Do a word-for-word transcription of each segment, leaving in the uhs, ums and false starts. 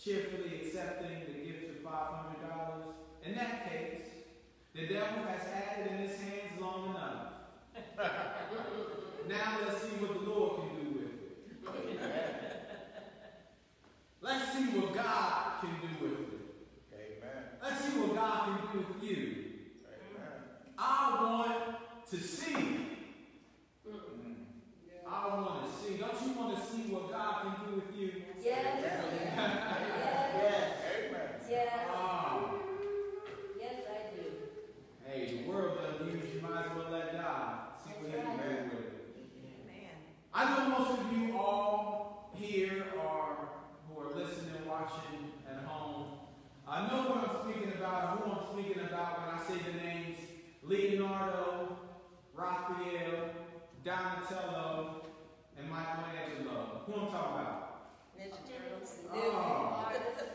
cheerfully accepting the gift of five hundred dollars. In that case, the devil has had it in his hands long enough. Now let's see what the Lord can do with it. Let's see what God can do with it. Amen. Let's see what God can do with you. Amen. I want to see. Mm. I want to see. Don't you want to see what God can do with you? Yes. Yes. Yes. Amen. Yes. Oh. Yes, I do. Hey, the world doesn't use you. Might as well let God see what He can do with it. Amen. I know most of you all here are who are listening, watching at home. I know what I'm speaking about, who I'm speaking about when I say the names Leonardo, Raphael, Donatello, and Michelangelo. Who I'm talking about? Ninja Turtles. Oh.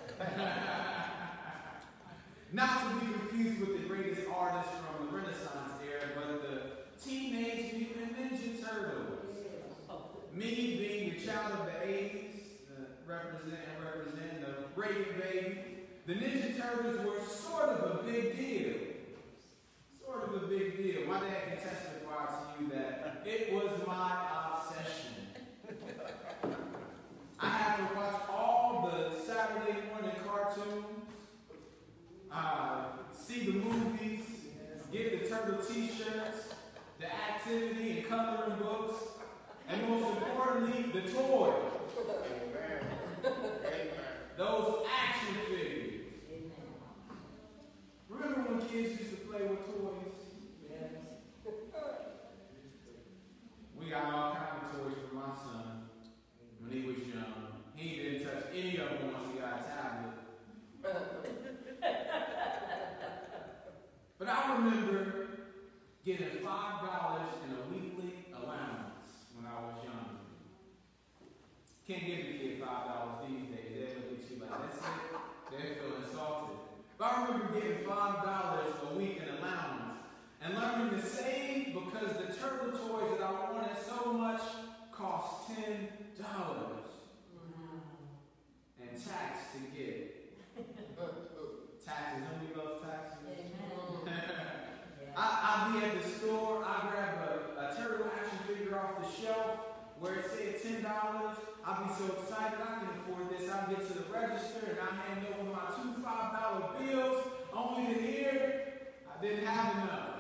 Not to be confused with the greatest artists from the Renaissance era, but the Teenage Mutant Ninja Turtles. Me being a child of the eighties, uh, represent and represent the Reagan baby, the Ninja Turtles were sort of a big deal. Sort of a big deal. My dad can testify to you that it was my obsession. I had to watch all the Saturday morning cartoons, uh, see the movies, get the turtle t-shirts, the activity and coloring books, and most importantly, the toys. Amen. Amen. Those action figures. Remember when kids used to play with toys? Yes. We got all kinds of toys for my son when he was young. He didn't touch any of them once he got a tablet. But I remember getting five dollars in a weekly allowance when I was young. Can't give a kid five dollars these days. They look at you like, that's it. They feel insulted. But I remember getting five dollars a week in allowance and learning to save because the turtle toys that I wanted so much cost ten dollars. And tax to get. Taxes, don't we love taxes? I, I'll be at the store, I grab a, a turtle action figure off the shelf where it said ten dollars. I'll be so excited I can afford this. I'll get to the register and I hand over my two five dollar bills, only to hear I didn't have enough.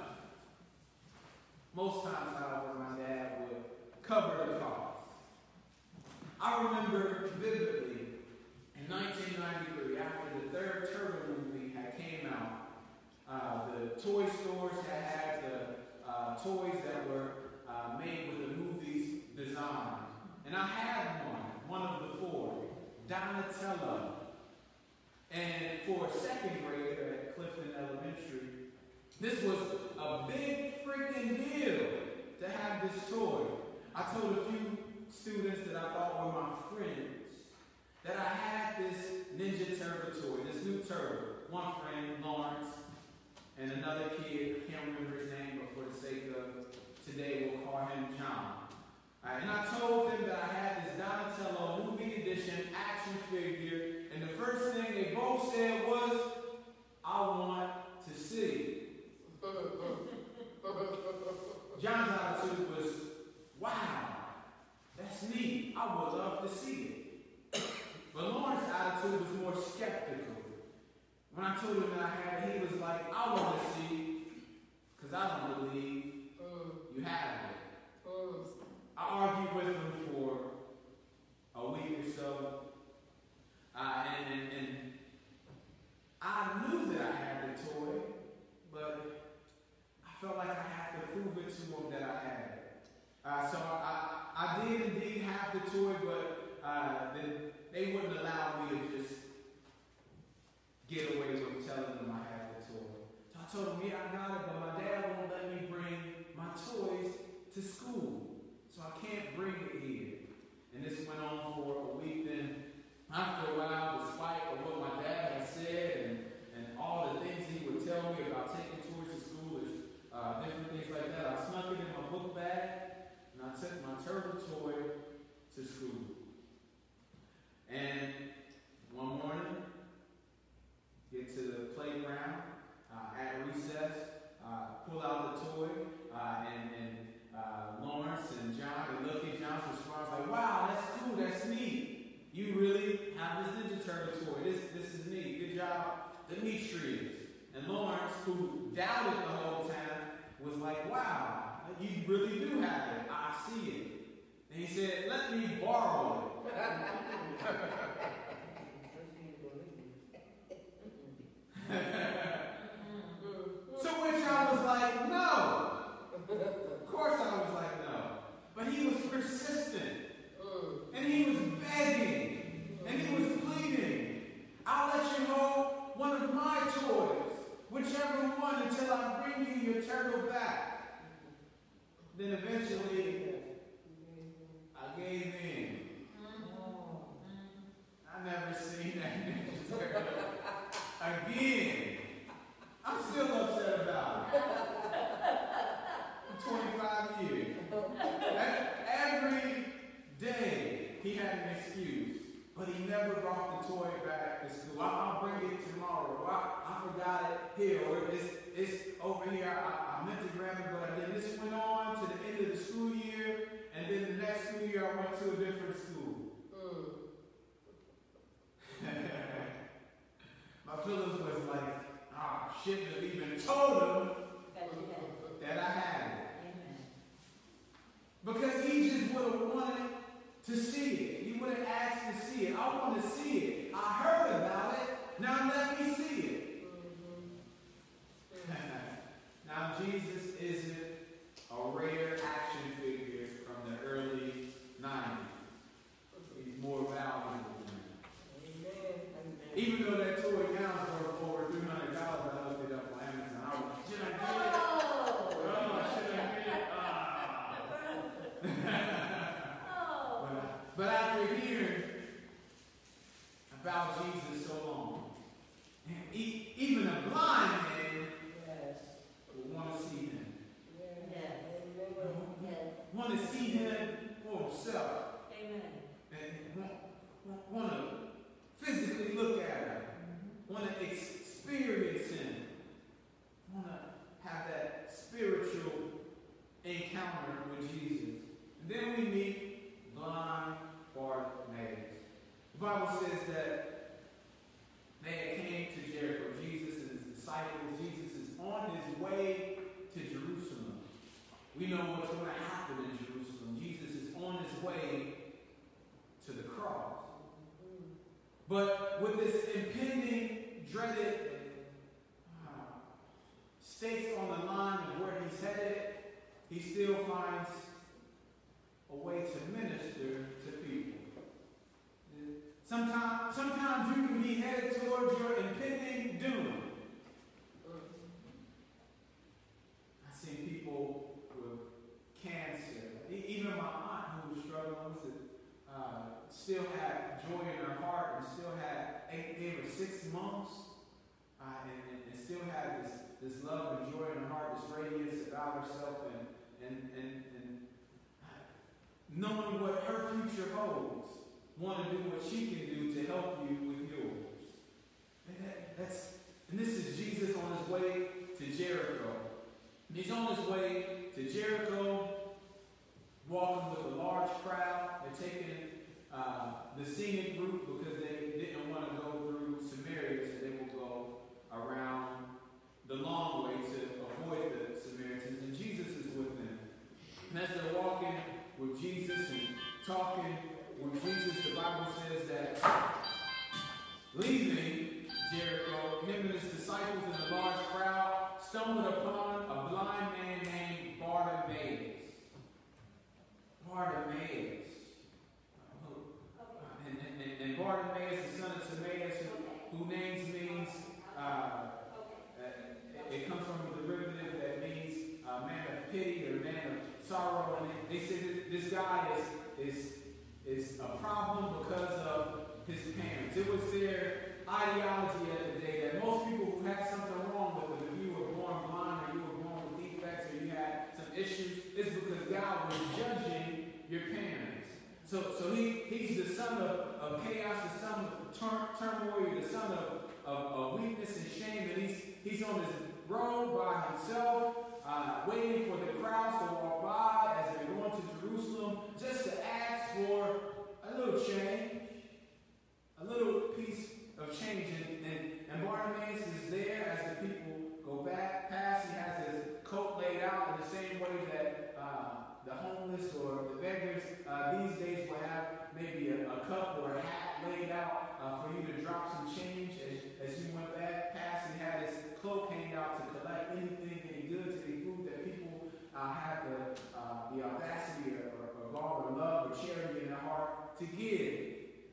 Most times, however, my dad would cover the cost. I remember vividly in nineteen ninety-three, after the third Turtle movie had came out, uh, the toy stores had had the uh, toys that were uh, made with the movie's design. And I had one, one of the four, Donatello. And for a second grader at Clifton Elementary, this was a big freaking deal to have this toy. I told a few students that I thought were my friends that I had this Ninja Turtle toy, this new turtle. One friend, Lawrence, and another kid, I can't remember his name, but for the sake of today, we'll call him John. Right, and I told them that I had this Donatello movie edition action figure, and the first thing they both said was, I want to see. John's attitude was, wow, that's neat. I would love to see it. But Lawrence's attitude was more skeptical. When I told him that I had it, he was like, I want to see, because I don't believe you have it. I argued with him for a week or so, uh, and, and, and I knew that I had the toy, but I felt like I had to prove it to him that I had it. Uh, so I, I did indeed have the toy, but uh, the, they wouldn't allow me to just get away with telling them I had the toy. So I told them, yeah, I got it, but my dad won't let me bring my toys to school. So I can't bring it Demetrius. And Lawrence, who doubted the whole time, was like, wow, you really do have it. I see it. And he said, let me borrow it. To which I was like, no. Of course I was like, no. But he was persistent. And he was begging. And he was pleading. I'll let you hold one of my toys. Whichever one until I bring you your turtle back. Then eventually, I gave in. I never seen that ninja turtle again. I'm still upset about it. twenty-five years. Every day he had an excuse, but he never brought the toy back to school. I'll bring it tomorrow. I, I forgot it here, or it's, it's over here. I, I meant to grab it, but I didn't. This went on to the end of the school year, and then the next school year I went to a different school. My feelings was like, ah, oh, shouldn't have even told him that I had it. Because he just would have wanted to see it. He would have asked to see it. I want to see it. I heard about it. Now let me see it. Now Jesus isn't a rare action figure from the early nineties. He's more valuable than that. Even though that toy now is worth over three hundred dollars, I looked it up on Amazon. I was, should I get it? Oh, should I get it? Ah. but, but after hearing about Jesus so long, e- even a blind man would want to see him. Want to see him for himself. Amen. And want, want, want to physically look at him. Want to experience him. Want to have that spiritual encounter with Jesus. And then we meet blind Bartimaeus. The Bible says that they came to Jericho. Jesus and his disciples. Jesus is on his way to Jerusalem. We know what's going to happen in Jerusalem. Jesus is on his way to the cross. But with this impending, dreaded uh, stakes on the line of where he's headed, he still finds a way to minister to people. Sometimes, sometimes you can be headed towards your impending doom. I've seen people with cancer, even my aunt who was struggling with it, uh, still had joy in her heart and still had, eight, gave her six months uh, and, and, and still had this, this love and joy in her heart, this radiance about herself and, and, and, and knowing what her future holds, want to do what she can do to help you with yours. And that, that's, and this is Jesus on his way to Jericho. He's on his way to Jericho, walking with a large crowd. They're taking uh, the scenic route because they didn't want to go through Samaria, so they will go around the long way to avoid the Samaritans. And Jesus is with them. And as they're walking with Jesus and talking with Jesus, the Bible says that leaving Jericho, him and his disciples and a large crowd stumbled upon a blind man named Bartimaeus. Bartimaeus. And, and, and Bartimaeus, the son of Timaeus, who, who names means, uh, it comes from the derivative that means uh, man of pity or man of sorrow. And they, they say that this guy is, is, is a problem because of his parents. It was their ideology at the day that most people who had something wrong with them, if you were born blind or you were born with defects or you had some issues, it's because God was judging your parents. So, so he, he's the son of, of chaos, the son of tur- turmoil, the son of, of, of weakness and shame, and he's, he's on his road by himself, uh, waiting for the crowds to walk by as they're going to Jerusalem, just to ask for a little change, a little piece of change. And, and, and Bartimaeus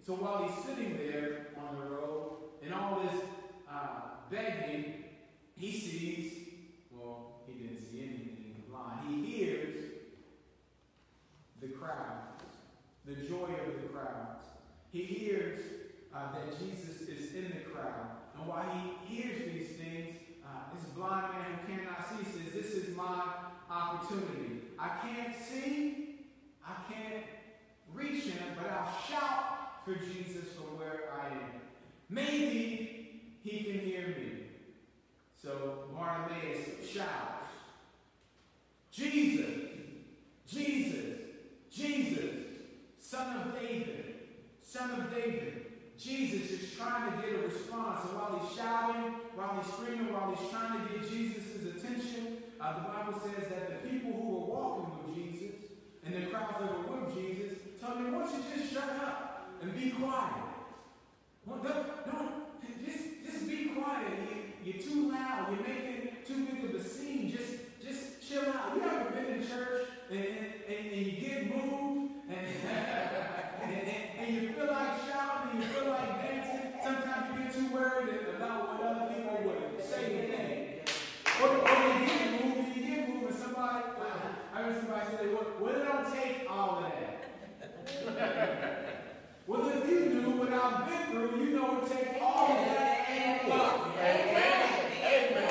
So while he's sitting there on the road and all this uh, begging, he sees, well, he didn't see anything blind. He hears the crowds, the joy of the crowds. He hears uh, that Jesus is in the crowd. And while he hears these things, uh, this blind man who cannot see says, this is my opportunity. I can't see, I can't reach him, but I'll shout for Jesus from where I am. Maybe he can hear me. So Bartimaeus shouts, Jesus, Jesus, Jesus, Son of David, Son of David. Jesus is trying to get a response. And while he's shouting, while he's screaming, while he's trying to get Jesus' attention, uh, the Bible says that the people who were walking with Jesus and the crowds that were with Jesus told him, why don't you just shut up and be quiet? Well, don't, don't, just, just be quiet. You, you're too loud. You're making too big of a scene. Just, just chill out. You ever been in church and, and, and, and you get moved and, and, and, and you feel like shouting and you feel like dancing? Sometimes you get too worried about what other people would say and think. Or, or you get moved and you get moved and somebody, I heard somebody say, well, well, it don't take all of that. Well, if you knew what I've been through, you know it takes all of that and more. Amen. Amen.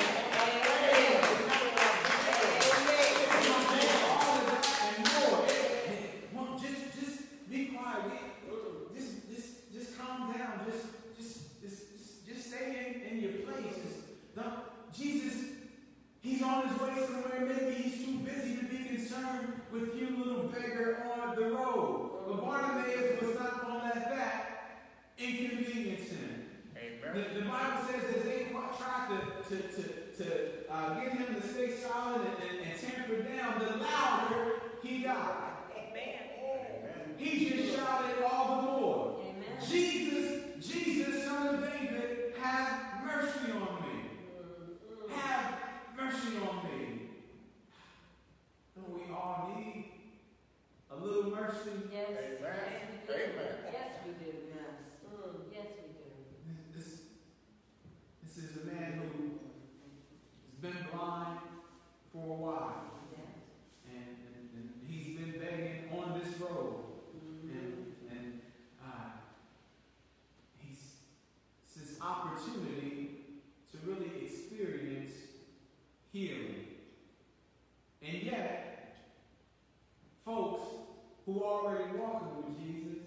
All of that and more. Well, just, just be quiet. Just, just, just calm down. Just, just, just, just stay in, in your place. Just don't, Jesus, he's on his way somewhere. Maybe he's too busy to be concerned with you, little beggar on the road. But Bartimaeus was not going to let that inconvenience him. Amen. The, the Bible says as they tried to, to, to, to uh, get him to stay solid and, and, and tamper down, the louder he got. Amen. He just shouted all the more. Amen. Jesus, Jesus, Son of David, have mercy on me. Have mercy on me. Don't we all need a little mercy? Yes. Amen. Yes, we do. Amen. Yes, we do. Yes. Mm, yes, we do. This, this is a man who has been blind for a while. Yes. And, and, and he's been begging on this road. Mm-hmm. And, and uh, he's it's this opportunity to really experience healing. And yet, folks who are already walking with Jesus,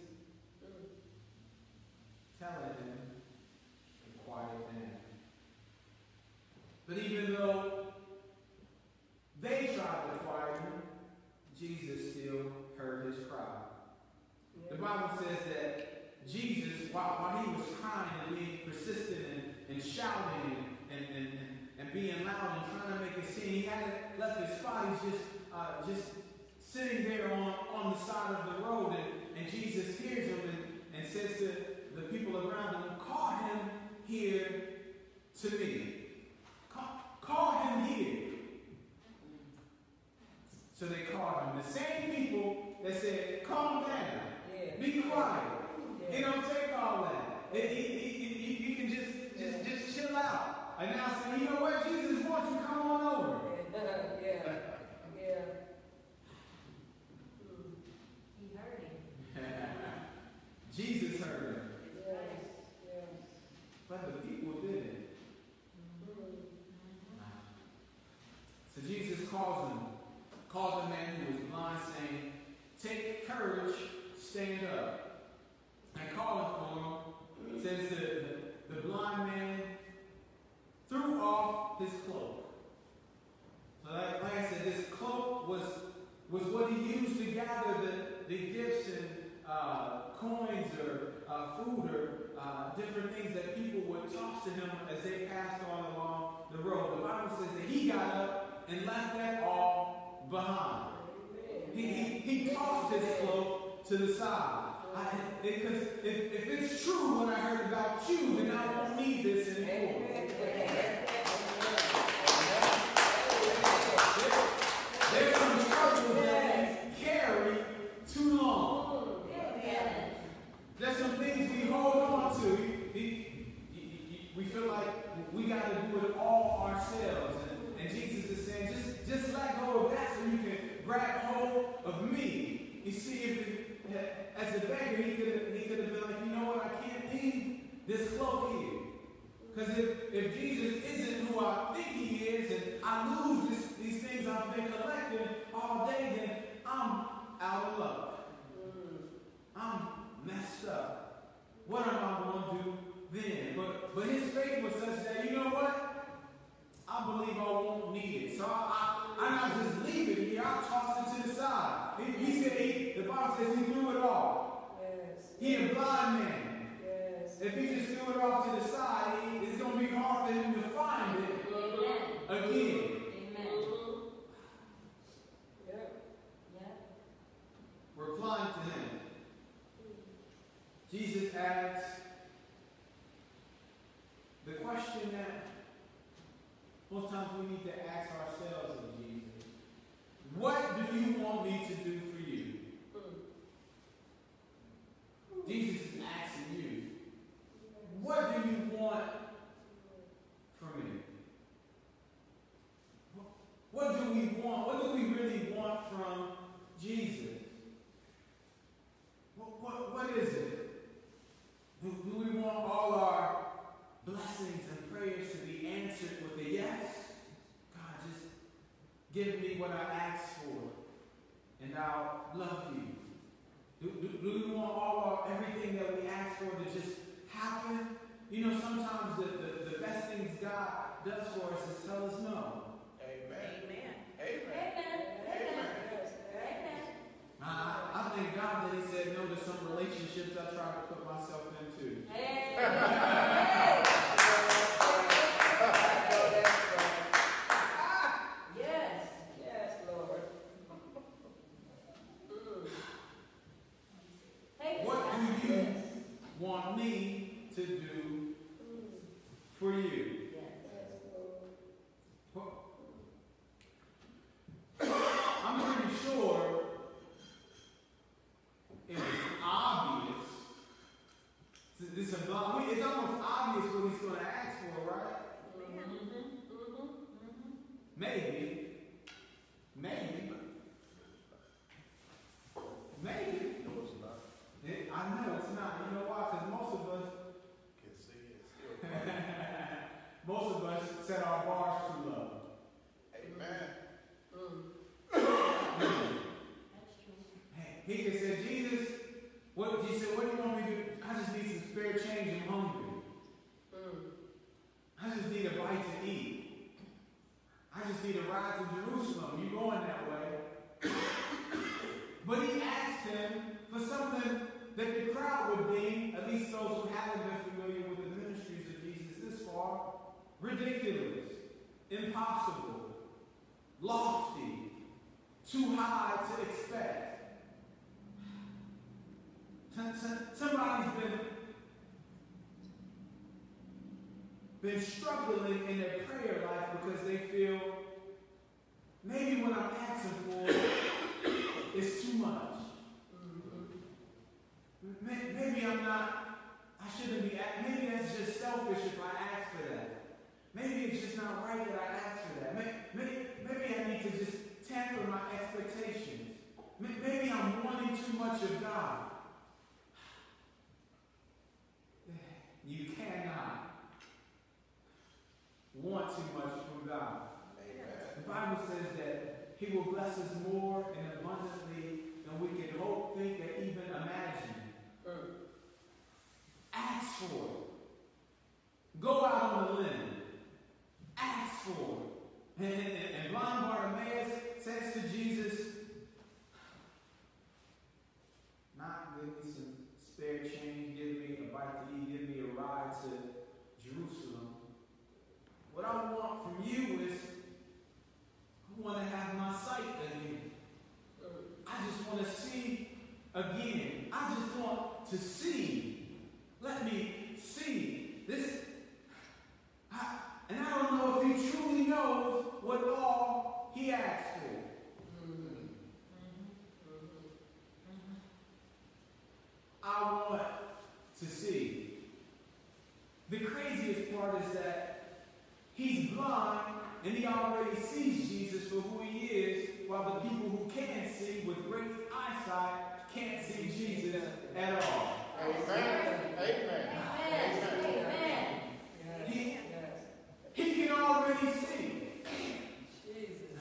telling him to quiet down. But even though they tried to quiet him, Jesus still heard his cry. The Bible says that Jesus, while, while he was crying and being persistent and, and shouting and, and, and, and, and being loud and trying to make a scene, he hadn't left his spot. He's just, uh, just sitting there on, on the side of the road. And, and Jesus hears him and, and says to the people around him, call him here to me. Call, call him here. So they called him. The same people that said, calm down. Yeah. Be quiet. Yeah. It don't take all that. It, it, it, it, you can just, just, just chill out. And now say, you know what? Jesus wants you. Come on over. Yeah. Yeah. Mm. He heard him. Jesus heard him. Yes. Yes. But the people didn't. So Jesus calls him, calls the man who was blind, saying, take courage, stand up. And calling for him, says the, the, the blind man threw off his cloak. So like, like I said, this cloak was, was what he used to gather the, the gifts and uh, coins or uh, food or uh, different things that people would toss to him as they passed on along the road. The Bible says that he got up and left that all behind. He, he, he tossed his cloak to the side. Because if, if it's true what I heard about you, then I won't need this anymore. There's some struggles that we carry too long. There's some things got to do it all ourselves. And, and Jesus is saying, just, just let go of that so you can grab hold of me. You see, if it, as a beggar, he could have he could have been like, you know what, I can't leave this cloak here. Because if, if Jesus isn't who I think he is, and I lose this, these things I've been collecting all day, then I'm out of luck. I'm messed up. What am I going to do then? But, but his faith was such that, you know what? I believe I won't need it. So I, I, I not just leave it here, I toss it to the side. He, he said, he, the Bible says he threw it all. Yes. He a blind man. Yes. If he just threw it off to the side, he, it's going to be hard for him to find it Amen. Again. Amen. Yep. Yep. Replying to him, Jesus asks the question that most times we need to ask ourselves of Jesus. What do you want me to do for you? Jesus is asking you, what do you want from me? What do we want? What do we really want from Jesus? What, what, what is it? Do, do we want all our blessings and prayers to be answered with a yes? God, just give me what I asked for, and I'll love you. Do, do, do we want all our, everything that we ask for to just happen? You know, sometimes the, the, the best things God does for us is tell us no. Amen. Amen. Amen. Amen. Amen. I, I thank God that he said no to some relationships I tried to put myself into. Amen. Yes. Yes, Lord. What do you want me to do for you? I'm pretty sure it was obvious. This is a block. It's almost obvious what he's going to ask for, right? Maybe. Maybe. Maybe. No, it's not. It, I know it's not. You know why? Because most of us Can see it still. most of us set our bars too low. Amen. Hey, he can say, Jesus, what he said, what do you want me to do? I just need some spare change. I'm hungry. I just need a bite to eat. I just need a ride to Jerusalem. You going that way? But he asked him for something that the crowd would deem, at least those who haven't been familiar with the ministries of Jesus this far, ridiculous, impossible, lofty, too high to expect. Somebody's been, been struggling in their prayer life because they feel maybe what I'm asking for is too much. Maybe I'm not, I shouldn't be, maybe that's just selfish if I ask for that. Maybe it's just not right that I ask for that. Maybe, maybe I need to just temper my expectations. Maybe I'm wanting too much of God. You cannot want too much from God. Amen. The Bible says that he will bless us more and abundantly than we can hope, think, or even imagine. Ask for it. Go out on a limb. Ask for it. And, and, and blind Bartimaeus says to Jesus, not give me some spare change, give me a bite to eat, give me a ride to Jerusalem. What I want from you is, I want to have my sight again. I just want to see again. I just want to see. Let me see. This, I, and I don't know if he truly knows what all he asked for. I want to see. The craziest part is that he's blind and he already sees Jesus for who he is, while the people who can see with great eyesight can't see Jesus at all. Amen. Amen. Amen. Amen. He, he can already see. Jesus.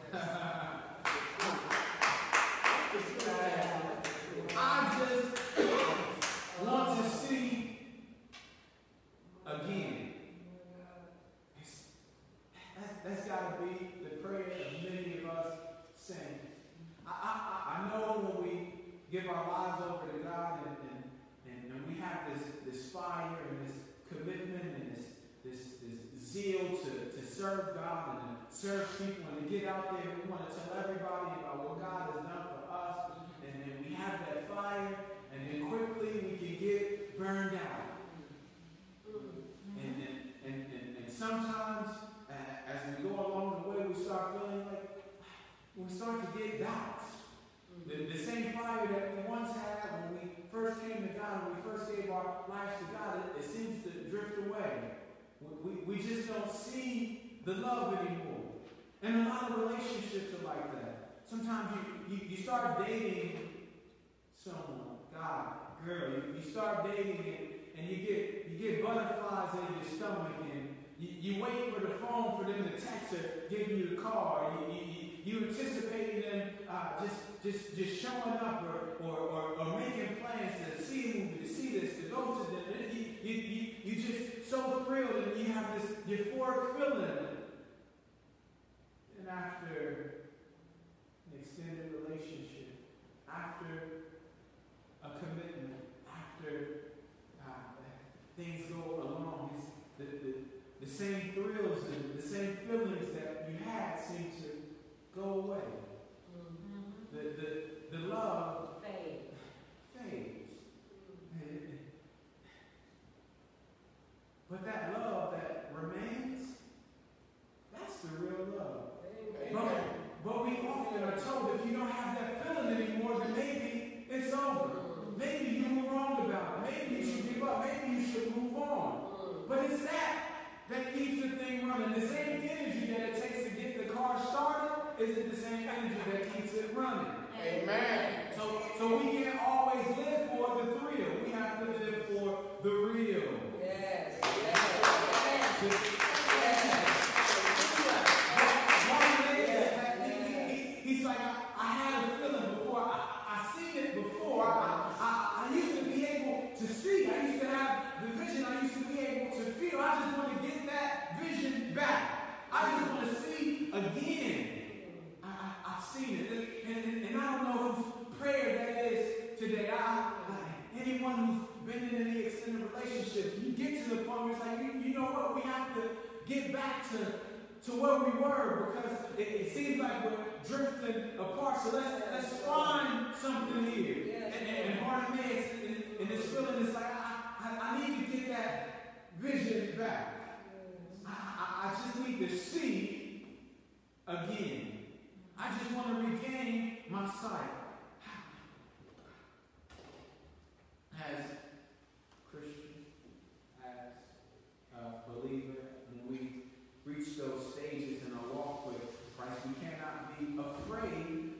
I just want to see again. It's- That's, that's got to be the prayer of many of us saying. I, I, I know when we give our lives over to God and, and, and, and we have this, this fire and this commitment and this, this, this zeal to, to serve God and to serve people and to get out there, we want to tell everybody about what God has done for us. And then we have that fire, and then quickly we can get burned out. And, and, and, and, and sometimes, uh, as we go along the way, we start feeling like we start to get doubts. The, the same fire that we once had when we first came to God, when we first gave our lives to God, it, it seems to drift away. We, we, we just don't see the love anymore. And a lot of relationships are like that. Sometimes you, you, you start dating someone, guy, girl, you, you start dating and, and you get you get butterflies in your stomach and you, you wait for the phone for them to text or give you the car. You, you, you, you anticipating them uh, just, just, just showing up or, or, or, or making plans to see a movie, to see this, to go to them. And you, you, you, you just so thrilled and you have this euphoric feeling. And after an extended relationship, after a commitment, after uh, things go along, it's the, the, the same thrills and the same feelings that you had seem to go away. Mm-hmm. The, the, the love Fade. fades. Mm-hmm. But that love that remains, that's the real love. But, but we often are told if you don't have that feeling anymore, then maybe it's over. Maybe you were wrong about it. Maybe you should give up. Maybe you should move on. But it's that that keeps the thing running. The same energy that it takes to get the car started isn't the same energy that keeps it running. Amen. So, so we can't always live for the thrill. We have to live for the real. Yes. Yes. The, He's like, I, I had a feeling before. I, I seen it before. I, I, I used to be able to see. I used to have the vision. I used to be able to feel. I just want to get that vision back. I just want to see again. I, I, I've seen it. And, and, and I don't know whose prayer that is today. I, I, anyone who's been in any extended relationships, you get to the point where it's like, you, you know what? We have to get back to to where we were because it, it seems like we're drifting apart. So let's let's find something here. Yes. And, and, and part of me is in, in this feeling is like I, I I need to get that vision back. Yes. I, I I just need to see again. I just want to regain my sight. As Christian, as a believer, when we reach those stages in our walk with Christ, we cannot be afraid